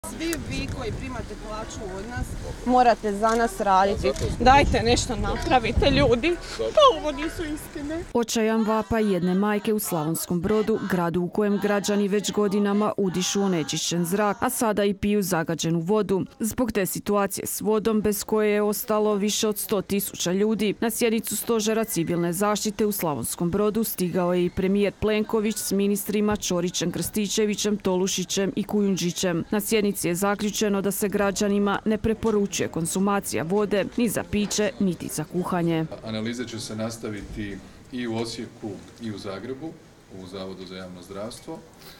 Svi vi koji primate plaću od nas morate za nas raditi. Dajte nešto napravite ljudi. Pa ovo nisu istine. Očajan vapaj jedne majke u Slavonskom Brodu, gradu u kojem građani već godinama udišu onečišćen zrak, a sada i piju zagađenu vodu. Zbog te situacije s vodom, bez koje je ostalo više od 100.000 ljudi, na sjednicu Stožera civilne zaštite u Slavonskom Brodu stigao je i premijer Plenković s ministrima Ćorićem, Krstičevićem, Tolušićem i Kujundžićem. Na sjednici je zaključeno da se građanima ne preporučuje konzumacija vode ni za piće, niti za kuhanje. Analize će se nastaviti i u Osijeku i u Zagrebu, u Zavodu za javno zdravstvo.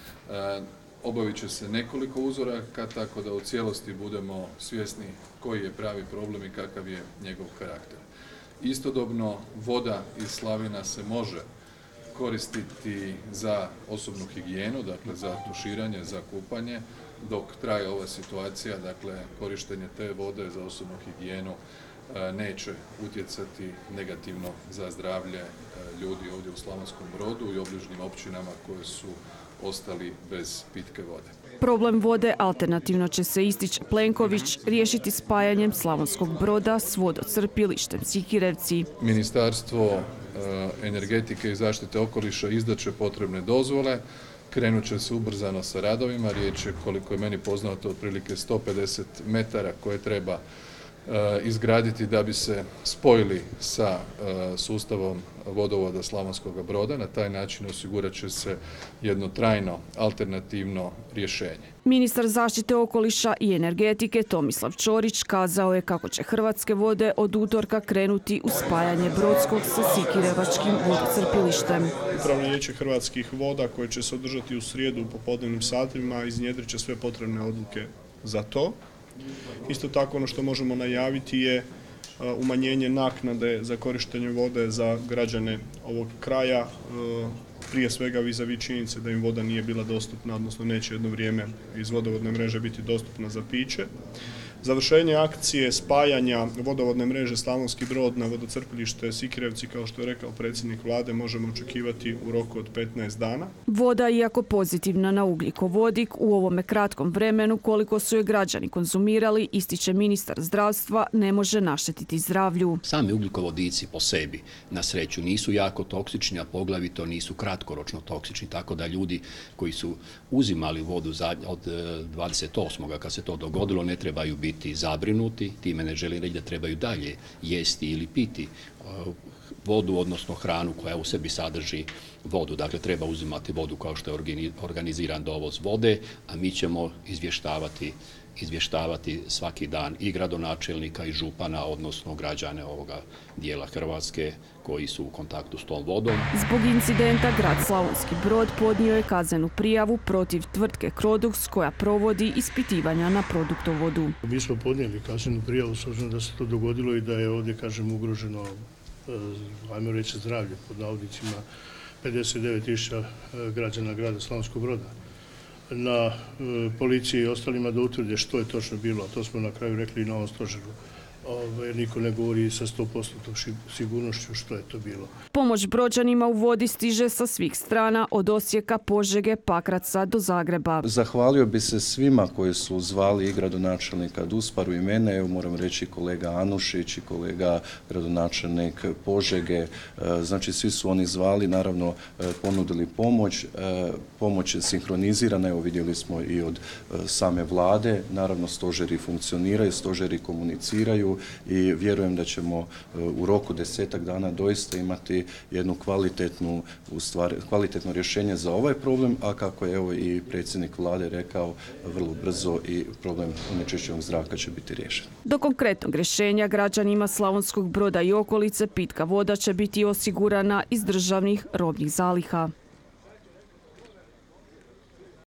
Obavit će se nekoliko uzoraka, tako da u cijelosti budemo svjesni koji je pravi problem i kakav je njegov karakter. Istodobno, voda iz slavina se može koristiti za osobnu higijenu, dakle za tuširanje, za kupanje, dok traje ova situacija, dakle korištenje te vode za osobnu higijenu neće utjecati negativno za zdravlje ljudi ovdje u Slavonskom Brodu i obližnjim općinama koje su ostali bez pitke vode. Problem vode alternativno će se, ističe Plenković, riješiti spajanjem Slavonskog Broda s vodocrpilištem Sikirevci. Ministarstvo energetike i zaštite okoliša izdaće potrebne dozvole, krenut će se ubrzano sa radovima, riječ je, koliko je meni poznato, otprilike 150 metara koje treba izgraditi da bi se spojili sa sustavom vodovoda Slavonskog Broda. Na taj način osigurat će se jedno trajno alternativno rješenje. Ministar zaštite okoliša i energetike Tomislav Ćorić kazao je kako će Hrvatske vode od utorka krenuti u spajanje Brodskog sa Sikirevačkim vodocrpilištem. Upravno vijeće Hrvatskih voda koje će se održati u srijedu u popodnevnim satima iznjedrit će sve potrebne odluke za to. Isto tako ono što možemo najaviti je umanjenje naknade za korištenje vode za građane ovog kraja, prije svega vis-a-vis činjenice da im voda nije bila dostupna, odnosno neće jedno vrijeme iz vodovodne mreže biti dostupna za piće. Završenje akcije spajanja vodovodne mreže Slavonski Brod na vodocrpilište Sikirevci, kao što je rekao predsjednik vlade, možemo očekivati u roku od 15 dana. Voda, iako pozitivna na ugljikovodik, u ovome kratkom vremenu koliko su je građani konzumirali, ističe ministar zdravstva, ne može naštetiti zdravlju. Sami ugljikovodici po sebi na sreću nisu jako toksični, a poglavito nisu kratkoročno toksični, tako da ljudi koji su uzimali vodu od 28. kad se to dogodilo ne trebaju biti zabrinuti, time ne želim reći da trebaju dalje jesti ili piti vodu, odnosno hranu koja u sebi sadrži vodu. Dakle, treba uzimati vodu kao što je organiziran dovoz vode, a mi ćemo izvještavati svaki dan i gradonačelnika i župana, odnosno građane ovoga dijela Hrvatske koji su u kontaktu s tom vodom. Zbog incidenta grad Slavonski Brod podnio je kaznenu prijavu protiv tvrtke Crodux koja provodi ispitivanja na produktovodu. Mi smo podnijeli kaznenu prijavu s obzirom da se to dogodilo i da je ovdje, kažem, ugroženo, ajmo reći, zdravlje, pod navodnicima, 59.000 građana grada Slavonskog Broda. Na policiji i ostalima da utvrde što je točno bilo, a to smo na kraju rekli i na ovom stožeru. Jer niko ne govori sa 100% sigurnošću što je to bilo. Pomoć Brođanima u vodi stiže sa svih strana, od Osijeka, Požege, Pakraca do Zagreba. Zahvalio bi se svima koji su zvali i gradonačelnika Dusparu i mene, evo moram reći kolega Anušić i kolega gradonačelnik Požege, znači svi su oni zvali, naravno ponudili pomoć. Pomoć je sinhronizirana, evo vidjeli smo i od same vlade, naravno stožeri funkcioniraju, stožeri komuniciraju i vjerujem da ćemo u roku 10 dana doista imati jednu kvalitetno rješenje za ovaj problem, a kako je evo i predsjednik vlade rekao, vrlo brzo i problem onečišćenog zraka će biti riješen. Do konkretnog rješenja građanima Slavonskog Broda i okolice pitka voda će biti osigurana iz državnih robnih zaliha.